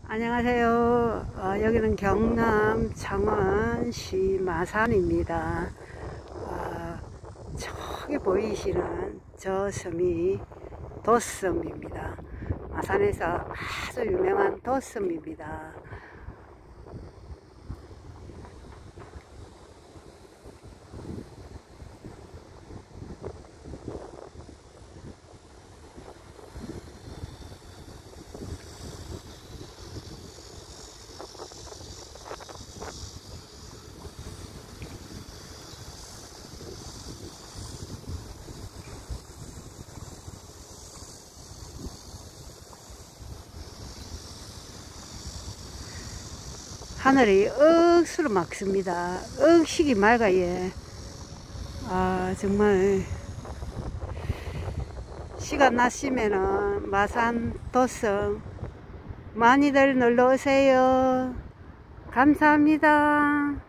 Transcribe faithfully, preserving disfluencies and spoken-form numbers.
안녕하세요. 어, 여기는 경남 창원시 마산입니다. 어, 저기 보이시는 저 섬이 도섬입니다. 마산에서 아주 유명한 도섬입니다. 하늘이 억수로 맑습니다. 억식이 맑아요. 아, 정말 시간 나시면은 마산 도섬 많이들 놀러 오세요. 감사합니다.